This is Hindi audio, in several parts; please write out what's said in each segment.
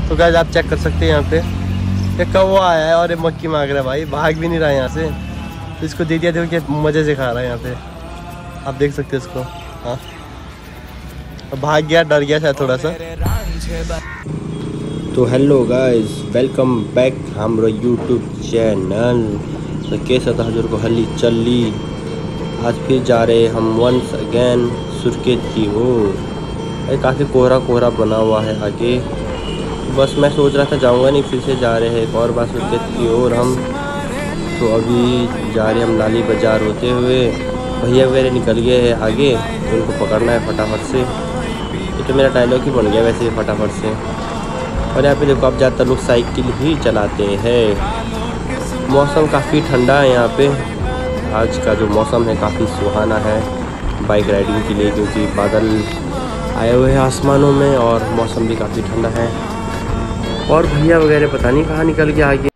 तो गाइस आप चेक कर सकते हैं यहाँ पे ये कौवा आया है और ये मक्खी मांग रहा है भाई, भाग भी नहीं रहा है यहाँ से। तो इसको दे दिया, देखो कि मज़े से खा रहा है यहाँ पे, आप देख सकते हैं इसको। हाँ भाग गया, डर गया शायद थोड़ा सा। तो हेलो गाइस, वेलकम बैक हमारा यूट्यूब चैनल। तो कैसा था हजूर को हली चली, आज फिर जा रहे हम वंस अगेन सुरखेत की ओर। काफ़ी कोहरा कोहरा बना हुआ है आगे, बस मैं सोच रहा था जाऊंगा नहीं, फिर से जा रहे हैं एक और बार सुरखेत की ओर हम। तो अभी जा रहे हम लाली बाज़ार होते हुए, भैया वगैरह निकल गए हैं आगे, तो उनको पकड़ना है फटाफट से। ये तो मेरा डायलॉग ही बन गया वैसे फटाफट से। और यहाँ पे देखो आप ज़्यादातर लोग साइकिल ही चलाते हैं। मौसम काफ़ी ठंडा है यहाँ पे, आज का जो मौसम है काफ़ी सुहाना है बाइक राइडिंग के लिए, क्योंकि बादल आए हुए हैं आसमानों में और मौसम भी काफ़ी ठंडा है। और भैया वगैरह पता नहीं कहाँ निकल के आगे।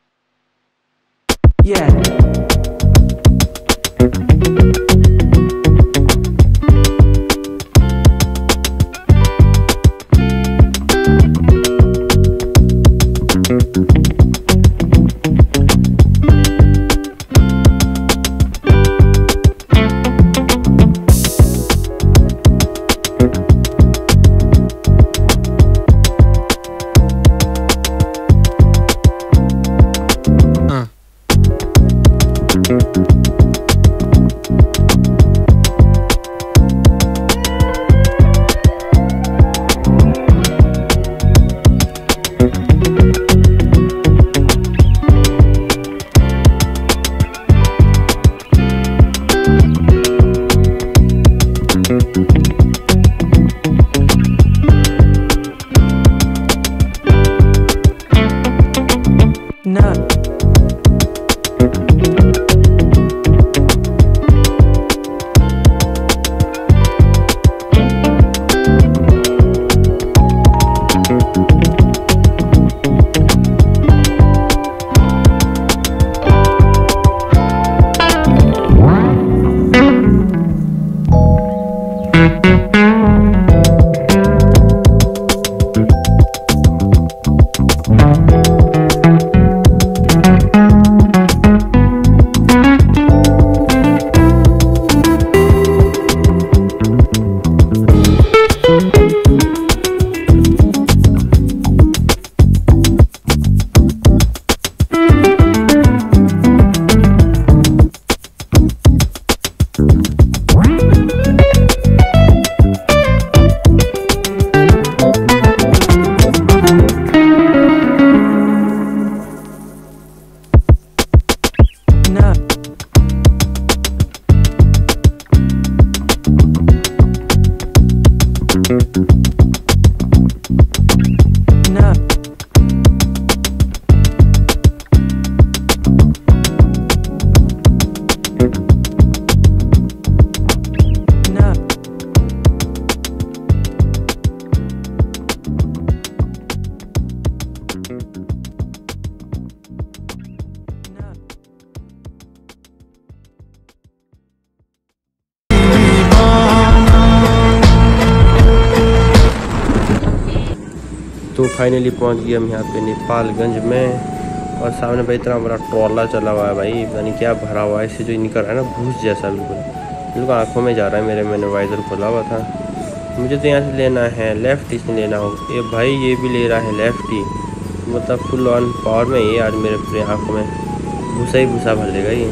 तो फाइनली पहुंच गए हम यहाँ पे नेपालगंज में। और सामने भाई इतना बड़ा ट्रॉला चला हुआ है भाई, पता नहीं क्या भरा हुआ है, इससे जो निकल रहा है ना भूस जैसा, बिल्कुल आंखों में जा रहा है मेरे। मैंने वाइजर खोला हुआ था। मुझे तो यहाँ से लेना है लेफ़्ट, इसमें लेना हो। ये भाई ये भी ले रहा है लेफ़्ट ही, मतलब फुल ऑन पावर में ये आज मेरे पूरे आँखों में भूसा ही भूसा भर देगा ये।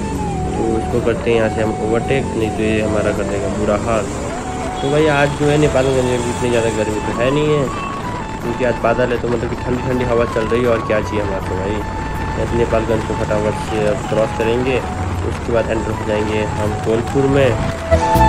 तो इसको करते हैं यहाँ से हम ओवरटेक, नहीं तो ये हमारा कर देगा बुरा हाल। तो भाई आज जो है नेपालगंज में इतनी ज़्यादा गर्मी तो है नहीं है, क्योंकि आज बादल है, तो मतलब कि ठंडी ठंडी हवा चल रही है। और क्या चाहिए हमारे को भाई। ऐसे नेपालगंज को फटाफट से अब क्रॉस करेंगे, उसके बाद एंटर हो जाएंगे हम कोलपुर में।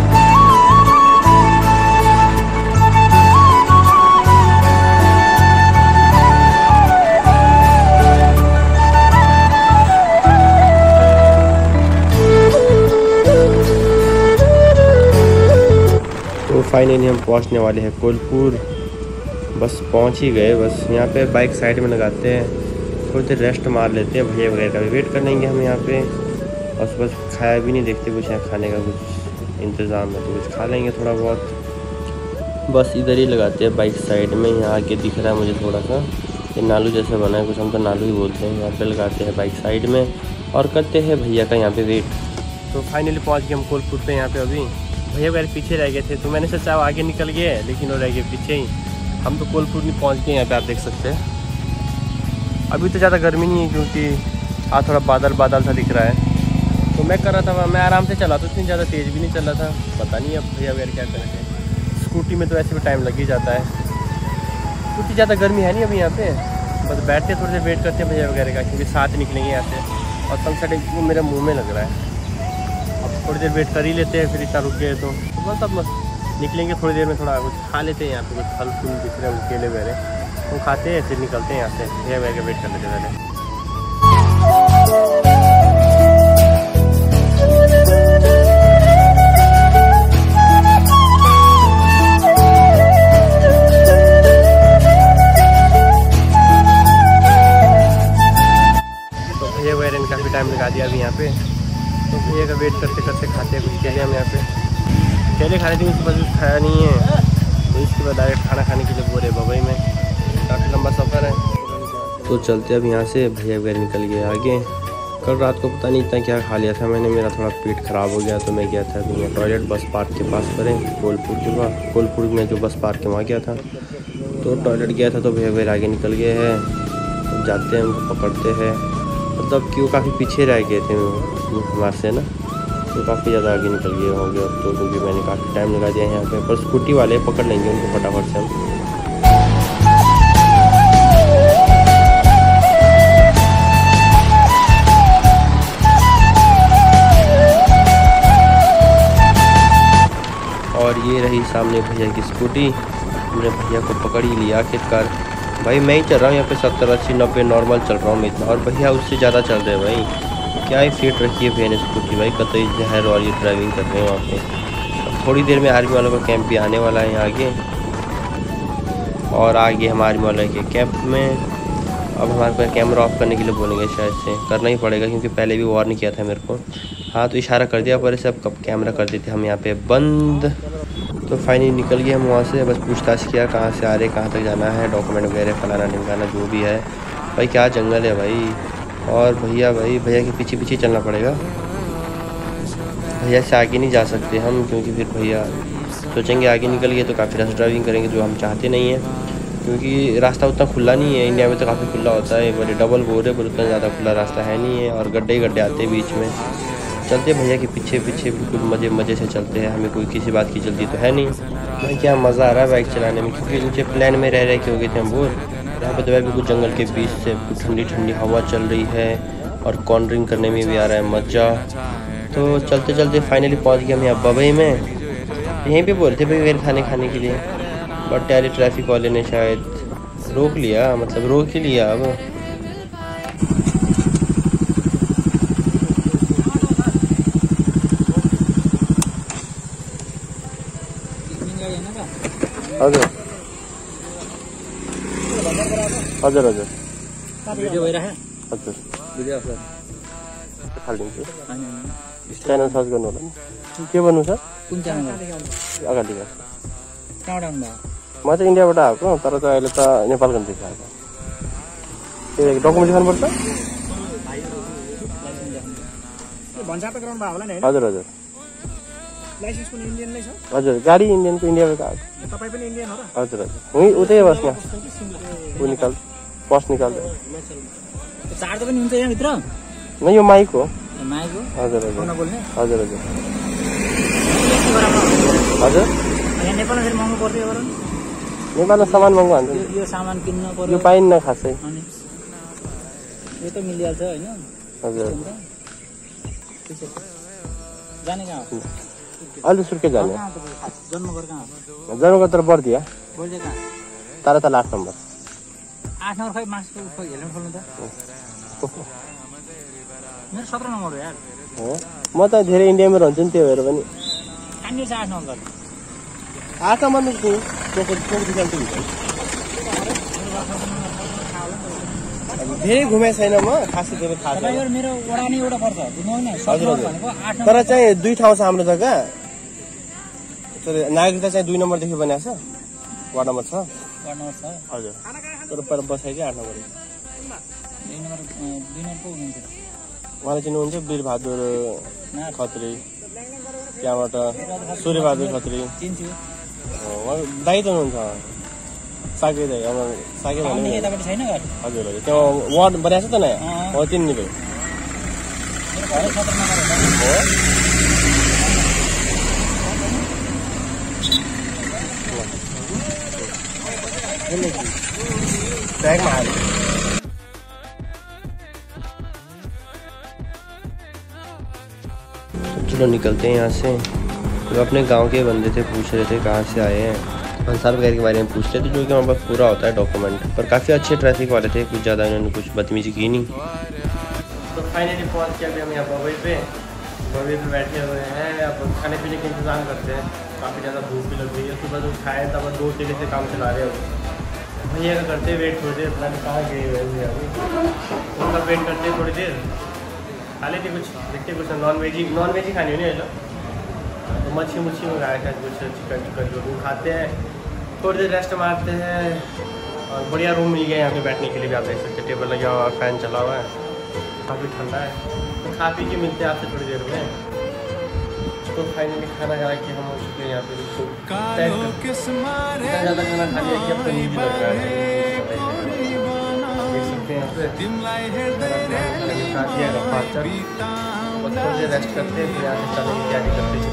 तो फाइनली हम पहुंचने वाले हैं कोलपुर, बस पहुंच ही गए। बस यहाँ पे बाइक साइड में लगाते हैं, थोड़ी देर रेस्ट मार लेते हैं, भैया वगैरह का भी वेट कर लेंगे हम यहाँ पे। और बस खाया भी नहीं, देखते कुछ यहाँ खाने का कुछ इंतज़ाम है तो कुछ खा लेंगे थोड़ा बहुत। बस इधर ही लगाते हैं बाइक साइड में। यहाँ आगे दिख रहा है मुझे थोड़ा सा, ये नालू जैसा बना है कुछ, हम तो नालू ही बोलते हैं। यहाँ पे लगाते हैं बाइक साइड में और करते हैं भैया का यहाँ पे वेट। तो फाइनली पहुँच गए हम कोलपुर पे। यहाँ पे अभी भैया वगैरह पीछे रह गए थे, तो मैंने सोचा आगे निकल गए, लेकिन वो रह गए पीछे ही। हम तो कोलपुर नहीं पहुँच गए। यहाँ पे आप देख सकते हैं अभी तो ज़्यादा गर्मी नहीं है, क्योंकि आज थोड़ा बादल बादल सा दिख रहा है। तो मैं कर रहा था, मैं आराम से चला, तो इतनी ज़्यादा तेज़ भी नहीं चल रहा था। पता नहीं अब भैया वगैरह क्या करेंगे। स्कूटी में तो ऐसे भी टाइम लग ही जाता है, क्योंकि ज़्यादा गर्मी है नहीं अभी यहाँ पे। बस बैठते थोड़ी देर वेट करते हैं भैया वगैरह का, क्योंकि साथ निकलेंगे यहाँ से। और सनसेट मेरे मुँह में लग रहा है, अब थोड़ी देर वेट कर ही लेते हैं, फिर इतना रुक गए तो बस अब निकलेंगे थोड़ी देर में। थोड़ा कुछ खा लेते हैं यहाँ पे, कुछ फल फूल दिख रहे हैं केले वगैरह, वो खाते हैं, फिर निकलते हैं यहाँ से। भैया वगैरह वेट कर लेते हैं पहले। तो भैया वगैरह ने काफ़ी टाइम लगा दिया अभी यहाँ पे। तो भैया का वेट करते करते खाते हैं कुछ केले हम यहाँ पे। केले खा रहे थे, उसके बाद कुछ खाया नहीं है, तो इसके बाद डायरेक्ट खाना खाने के लिए बोले बबई में। काफ़ी लंबा सफ़र है, तो चलते अब यहाँ से। भैया वगैरह निकल गए आगे। कल रात को पता नहीं इतना क्या खा लिया था मैंने, मेरा थोड़ा पेट ख़राब हो गया, तो मैं गया था भैया टॉयलेट बस पार्क के पास करें, कोलपुर के पास। कोलपुर में जो बस पार्क है वहाँ गया था, तो टॉयलेट गया था। तो भैया वगैरह आगे निकल गए हैं, तो जाते हैं उनको पकड़ते हैं। मतलब कि वो काफ़ी पीछे रह गए थे हमारे से ना, तो काफ़ी ज़्यादा आगे निकल गए होंगे अब तो, क्योंकि मैंने काफ़ी टाइम लगा दिया यहाँ पे। पर स्कूटी वाले पकड़ लेंगे उनको फटाफट से हम। और ये रही सामने भैया की स्कूटी। हमने भैया को पकड़ ही लिया आखिरकार। भाई मैं ही चल रहा हूँ यहाँ पे 70 80 90 नॉर्मल चल रहा हूँ मैं इतना, और भैया उससे ज़्यादा चल रहे हैं भाई। क्या ही फिट रखी है भैया ने स्कूटी भाई, कतई जहर और ये ड्राइविंग कर रहे हैं वहाँ पे। अब थोड़ी देर में आर्मी वालों का कैंप भी आने वाला है यहाँ आगे, और आगे हम आर्मी वाले के कैंप में। अब हमारे पास कैमरा ऑफ करने के लिए बोलेंगे, शायद से करना ही पड़ेगा, क्योंकि पहले भी वार्न किया था मेरे को। हाँ तो इशारा कर दिया, पर से अब कब कैमरा कर देते हम यहाँ पे बंद। तो फाइनली निकल गए हम वहाँ से। बस पूछताछ किया कहाँ से आ रहे, कहाँ तक जाना है, डॉक्यूमेंट वगैरह फलाना ढिमकाना जो भी है। भाई क्या जंगल है भाई। और भैया भैया के पीछे पीछे चलना पड़ेगा, भैया से आगे नहीं जा सकते हम, क्योंकि फिर भैया सोचेंगे आगे निकल गए तो काफ़ी रश ड्राइविंग करेंगे, जो हम चाहते नहीं हैं। क्योंकि रास्ता उतना खुला नहीं है, इंडिया में तो काफ़ी खुला होता है, बड़े डबल बोर है, पर उतना ज़्यादा खुला रास्ता है नहीं है, और गड्ढे गड्ढे आते हैं बीच में। चलते भैया के पीछे पीछे बिल्कुल मज़े से चलते हैं, हमें कोई किसी बात की जल्दी तो है नहीं। भाई क्या मज़ा आ रहा है बाइक चलाने में, क्योंकि नीचे प्लान में रह के हो गए थे हम बोर। यहाँ पर तो बिल्कुल जंगल के बीच से ठंडी ठंडी हवा चल रही है, और कॉर्नरिंग करने में भी आ रहा है मज़ा। तो चलते चलते फाइनली पहुँच गए हम यहाँ बबई में। यहीं पे बोलते भाई वगैरह खाने के लिए, बट यार ट्रैफिक वाले ने शायद रोक लिया, मतलब रोक ही लिया। अब हजुर हजुर भिडियो भइरहेको हजुर भिडियो फाल्दिन्छु च्यानल सर्च गर्नु होला नि। के भन्नु छ? कुन च्यानल? अगाडि कहाँबाट आउनुभयो? म चाहिँ इन्डियाबाट आएको, तर चाहिँ अहिले त नेपालगञ्जदेखि आएको। ए डकुमेन्ट देखाउनुपर्छ? हजुर हजुर लाइसेन्स पनि इन्डियन नै छ? हजुर गाडी इन्डियनको, इन्डियाबाट आएको। तपाईँ पनि इन्डियन हो र? हजुर हजुर उही उतै बस यहाँ ऊ निकाल पस निकाल्दै। चार्ज पनि हुन्छ यहाँ भित्र? न यो माइक हो। माइक हो? हजुर हजुर बोल्ने? हजुर हजुर हजुर यहाँ नेपालमा फेरि महँगो पर्छ यो? नेपालमा सामान महँगो हान्छ। यो सामान किन्न पर्यो, यो पाइन्न खासै। यो त मिलिहाल्छ हैन? हजुर जाने कहाँ हो? अलि सुर्के जाने। जन्मघर कहाँ हो? जन्मघर तर बर्दिया। बर्दिया कहाँ? तारातल 8 नम्बर। 8 नम्बर खै मास्क खोइ हेल्मेट खोल्नु त। मेरो 17 नम्बर हो यार। हो म त धेरै इन्डियामा रहन्छु नि, त्यो भएर पनि। कहाँनिर छ 8 नम्बर? 8 नम्बरमा छु चोक दिखाउँछु नि। धेरै घुमे छैन म, खासै धेरै थाहा छैन। मेरो वडा नै एउटा पर्छ घुमाउन। हजुर हजुर तर चाहिँ 2 ठाउँ छ हाम्रो जग्गा। नागरिकता चाहिँ 2 नम्बरदेखि बनाएको छ। वार्ड नम्बर 6 हजुर तर पर बसाइ चाहिँ 8 नम्बर 2 नम्बर को हुनुहुन्छ उहाँले चिन्नुहुन्छ वीरबहादुर खत्री त्यहाँबाट सूर्यबहादुर खत्री चिन्छु दाइ त हुनुहुन्छ साके दाइ अब साके भने यताबाट छैन घर हजुर हजुर त्यो वार्ड बनाएको छ त नयाँ हो तिनीहरू मेरो घर 17 नम्बर हो ट्रैक में आ रही चलो निकलते हैं यहाँ से। तो अपने गांव के बंदे थे, पूछ रहे थे कहाँ से आए हैं, अंसार वगैरह के बारे में पूछ रहे थे, जो कि वहाँ पर पूरा होता है डॉक्यूमेंट। पर काफ़ी अच्छे ट्रैफिक वाले थे, कुछ ज़्यादा इन्होंने कुछ बदतमीजी की नहीं। तो फाइनली पहुँच के अभी हम यहाँ बबई पे बैठे हुए हैं। अब खाने पीने का इंतज़ाम करते हैं, काफ़ी ज़्यादा भूख भी लग रही है। सुबह जो खाए तब 2 दिन से काम चला रहे हो भैया का, करते वेट थोड़ी देर, अपना कहाँ गए हुए हैं अभी, उनका वेट करते थोड़ी देर। खा लेते कुछ, देखते कुछ नॉन वेज ही खानी हो नहीं है तो मच्छी मंगाया था, कुछ चिकन जो वो खाते हैं, थोड़ी देर रेस्ट मारते हैं। और बढ़िया रूम मिल गया यहाँ पे बैठने के लिए भी, आप देख सकते, टेबल लगा हुआ, फैन चला हुआ है, काफ़ी ठंडा है। तो खा पी के मिलते हैं आपसे थोड़ी देर में। तो फाइनली खाना खा के हम हो चुके हैं यहाँ पे, इतना ज़्यादा खाना खा लिया कि अब तो नींद लग रहा है। देख सकते हैं यहाँ पे खा दिया, थोड़ी देर रेस्ट करते हैं, फिर यहाँ से चलने की तैयारी करते